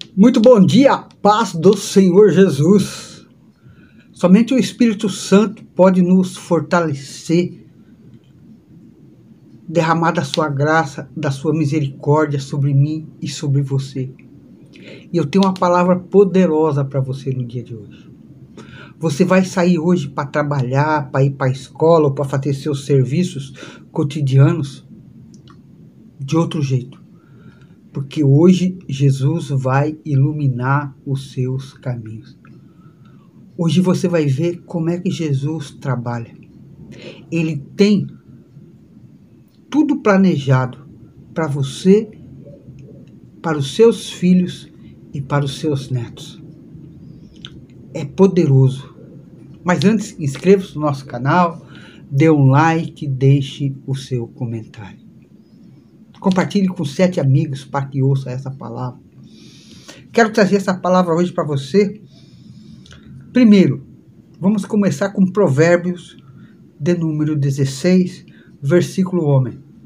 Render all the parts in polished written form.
Muito bom dia, paz do Senhor Jesus. Somente o Espírito Santo pode nos fortalecer, derramar da sua graça, da sua misericórdia sobre mim e sobre você. E eu tenho uma palavra poderosa para você no dia de hoje. Você vai sair hoje para trabalhar, para ir para a escola, ou para fazer seus serviços cotidianos de outro jeito. Porque hoje Jesus vai iluminar os seus caminhos. Hoje você vai ver como é que Jesus trabalha. Ele tem tudo planejado para você, para os seus filhos e para os seus netos. É poderoso. Mas antes, inscreva-se no nosso canal, dê um like, deixe o seu comentário. Compartilhe com 7 amigos para que ouça essa palavra. Quero trazer essa palavra hoje para você. Primeiro, vamos começar com Provérbios de número 16, versículo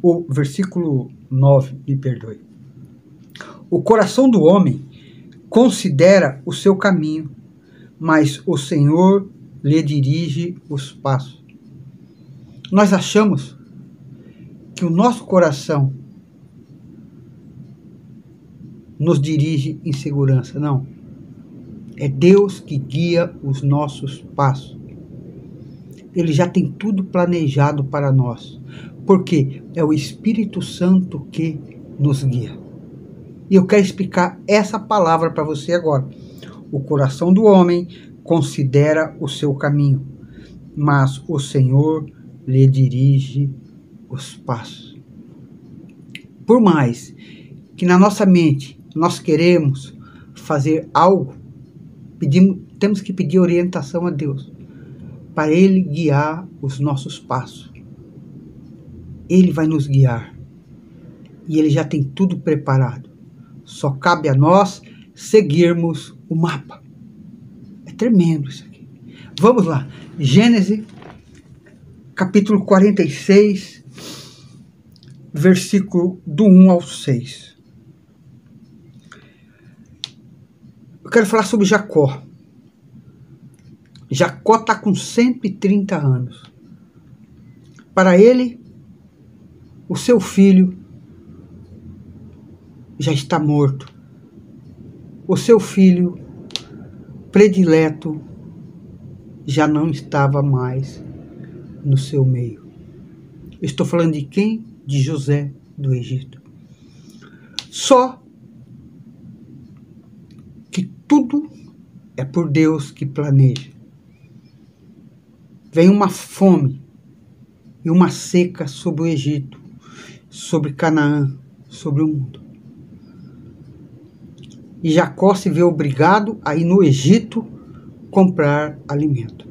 9, me perdoe. O coração do homem considera o seu caminho, mas o Senhor lhe dirige os passos. Nós achamos que o nosso coração nos dirige em segurança. Não. É Deus que guia os nossos passos. Ele já tem tudo planejado para nós. Porque é o Espírito Santo que nos guia. E eu quero explicar essa palavra para você agora. O coração do homem considera o seu caminho, mas o Senhor lhe dirige os passos. Por mais que na nossa mente nós queremos fazer algo, temos que pedir orientação a Deus, para Ele guiar os nossos passos. Ele vai nos guiar, e Ele já tem tudo preparado. Só cabe a nós seguirmos o mapa. É tremendo isso aqui. Vamos lá, Gênesis, capítulo 46, versículo do 1 ao 6. Eu quero falar sobre Jacó. Jacó está com 130 anos. Para ele, o seu filho já está morto. O seu filho predileto já não estava mais no seu meio. Estou falando de quem? De José do Egito. Só que tudo é por Deus que planeja. Vem uma fome e uma seca sobre o Egito, sobre Canaã, sobre o mundo. E Jacó se vê obrigado a ir no Egito comprar alimento.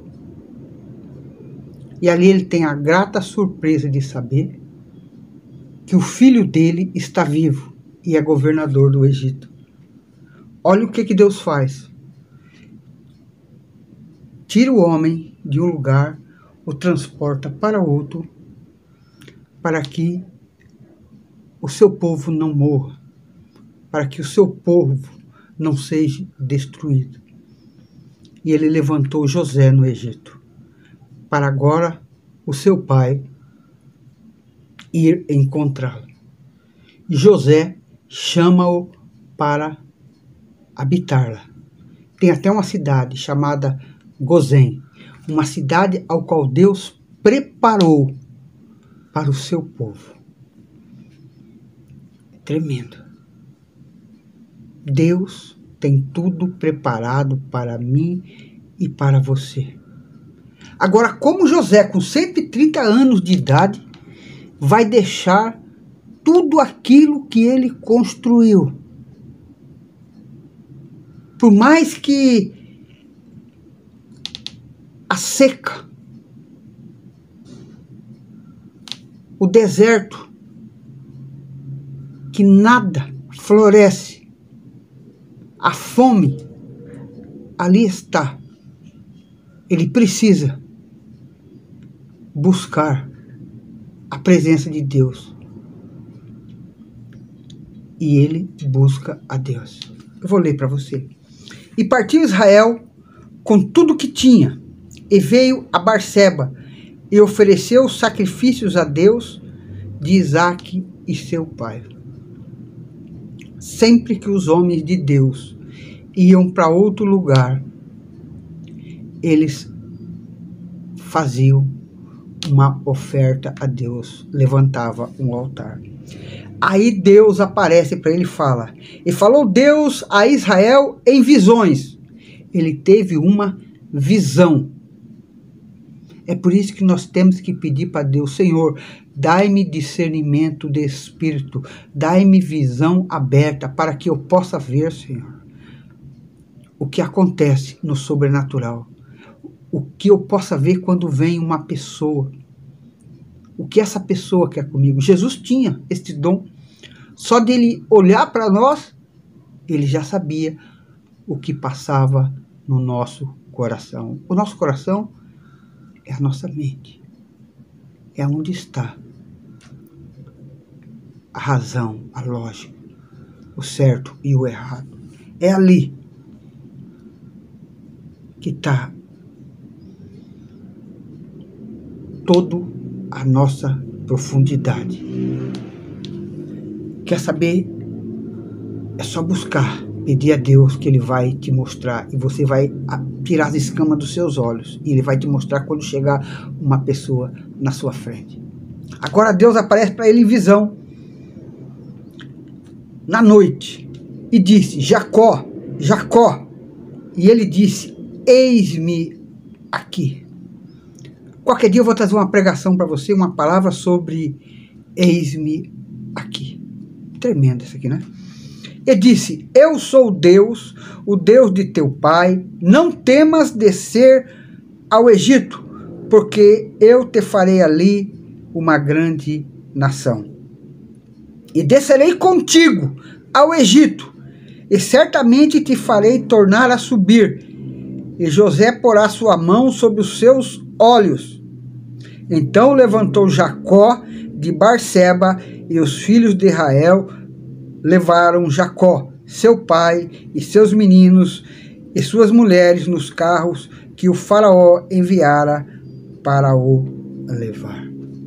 E ali ele tem a grata surpresa de saber que o filho dele está vivo e é governador do Egito. Olha o que Deus faz. Tira o homem de um lugar, o transporta para outro, para que o seu povo não morra, para que o seu povo não seja destruído. E ele levantou José no Egito, para agora o seu pai ir encontrá-lo. E José chama-o para habitar-la. Tem até uma cidade chamada Gozém, uma cidade ao qual Deus preparou para o seu povo. Tremendo. Deus tem tudo preparado para mim e para você. Agora, como José, com 130 anos de idade, vai deixar tudo aquilo que ele construiu? Por mais que a seca, o deserto, que nada floresce, a fome, ali está. Ele precisa buscar a presença de Deus. E ele busca a Deus. Eu vou ler para você. E partiu Israel com tudo que tinha, e veio a Barseba, e ofereceu sacrifícios a Deus de Isaque e seu pai. Sempre que os homens de Deus iam para outro lugar, eles faziam uma oferta a Deus, levantava um altar. Aí Deus aparece para ele e fala, e falou Deus a Israel em visões. Ele teve uma visão. É por isso que nós temos que pedir para Deus, Senhor, dai-me discernimento de espírito, dai-me visão aberta para que eu possa ver, Senhor, o que acontece no sobrenatural. O que eu possa ver quando vem uma pessoa. O que essa pessoa quer comigo. Jesus tinha este dom. Só dele olhar para nós, ele já sabia o que passava no nosso coração. O nosso coração é a nossa mente. É onde está a razão, a lógica, o certo e o errado. É ali que está toda a nossa profundidade. Quer saber? É só buscar, pedir a Deus que Ele vai te mostrar, e você vai tirar as escamas dos seus olhos, e Ele vai te mostrar quando chegar uma pessoa na sua frente. Agora Deus aparece para ele em visão, na noite, e disse, Jacó, Jacó, e ele disse, eis-me aqui. Qualquer dia eu vou trazer uma pregação para você, uma palavra sobre eis-me aqui. Tremendo isso aqui, né? E disse, eu sou Deus, o Deus de teu pai, não temas descer ao Egito, porque eu te farei ali uma grande nação. E descerei contigo ao Egito, e certamente te farei tornar a subir, e José porá sua mão sobre os seus olhos. Então levantou Jacó de Barseba, e os filhos de Israel levaram Jacó, seu pai, e seus meninos, e suas mulheres nos carros que o faraó enviara para o levar.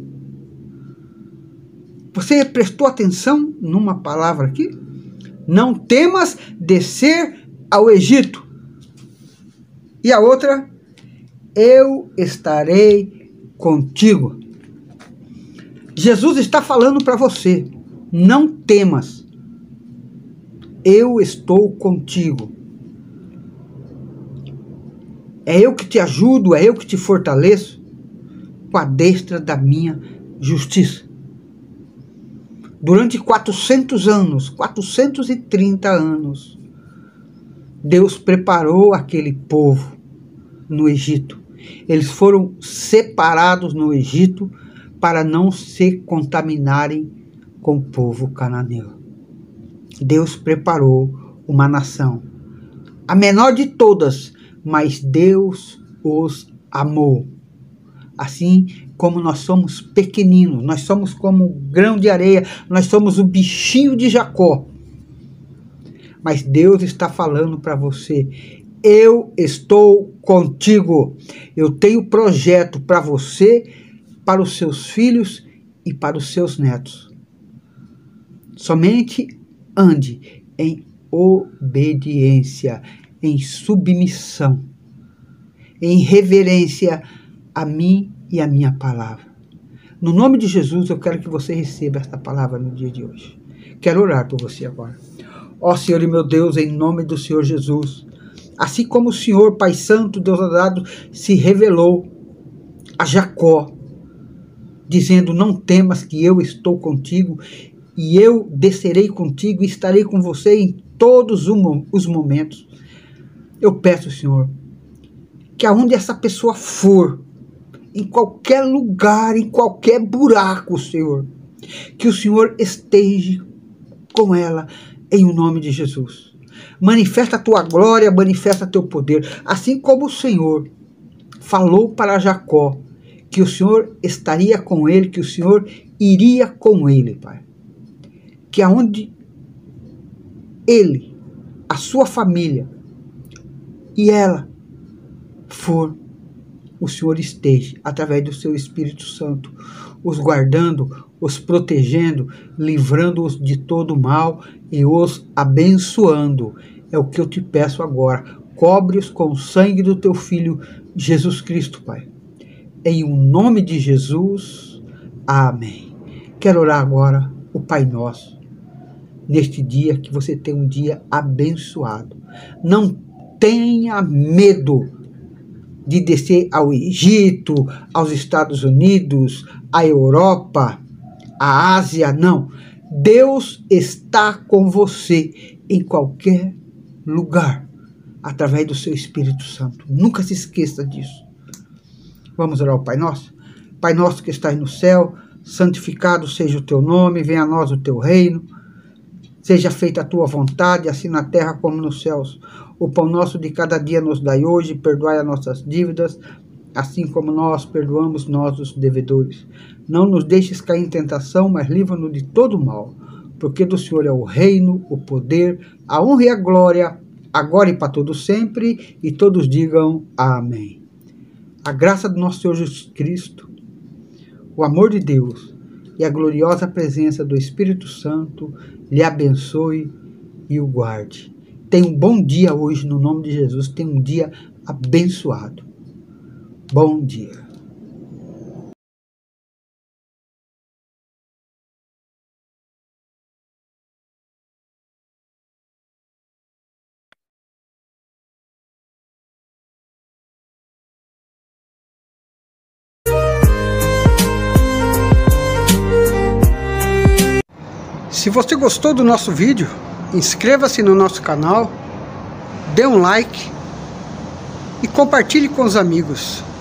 Você prestou atenção numa palavra aqui? Não temas descer ao Egito. E a outra, eu estarei contigo. Jesus está falando para você, não temas. Eu estou contigo. É eu que te ajudo, é eu que te fortaleço com a destra da minha justiça. Durante 400 anos, 430 anos, Deus preparou aquele povo no Egito. Eles foram separados no Egito para não se contaminarem com o povo cananeu. Deus preparou uma nação, a menor de todas, mas Deus os amou. Assim como nós somos pequeninos, nós somos como um grão de areia, nós somos o bichinho de Jacó. Mas Deus está falando para você, eu estou contigo. Eu tenho projeto para você, para os seus filhos e para os seus netos. Somente ande em obediência, em submissão, em reverência a mim e a minha palavra. No nome de Jesus, eu quero que você receba esta palavra no dia de hoje. Quero orar por você agora. Ó Senhor e meu Deus, em nome do Senhor Jesus, assim como o Senhor, Pai Santo, Deus adorado, se revelou a Jacó, dizendo, não temas que eu estou contigo, e eu descerei contigo e estarei com você em todos os momentos. Eu peço, Senhor, que aonde essa pessoa for, em qualquer lugar, em qualquer buraco, Senhor, que o Senhor esteja com ela, em nome de Jesus. Manifesta a tua glória, manifesta teu poder, assim como o Senhor falou para Jacó, que o Senhor estaria com ele, que o Senhor iria com ele, Pai. Que aonde ele, a sua família e ela for, o Senhor esteja, através do seu Espírito Santo, os guardando, os protegendo, livrando-os de todo mal e os abençoando. É o que eu te peço agora. Cobre-os com o sangue do teu Filho, Jesus Cristo, Pai. Em o nome de Jesus, amém. Quero orar agora o Pai Nosso. Neste dia, que você tenha um dia abençoado. Não tenha medo de descer ao Egito, aos Estados Unidos, à Europa, à Ásia, não. Deus está com você em qualquer lugar, através do seu Espírito Santo. Nunca se esqueça disso. Vamos orar ao Pai Nosso? Pai nosso que estás no céu, santificado seja o teu nome, venha a nós o teu reino, seja feita a tua vontade, assim na terra como nos céus. O pão nosso de cada dia nos dai hoje, perdoai as nossas dívidas, assim como nós perdoamos os devedores. Não nos deixes cair em tentação, mas livra-nos de todo mal, porque do Senhor é o reino, o poder, a honra e a glória, agora e para todos sempre, e todos digam amém. A graça do nosso Senhor Jesus Cristo, o amor de Deus e a gloriosa presença do Espírito Santo lhe abençoe e o guarde. Tenha um bom dia hoje, no nome de Jesus. Tenha um dia abençoado. Bom dia. Se você gostou do nosso vídeo, inscreva-se no nosso canal, dê um like e compartilhe com os amigos.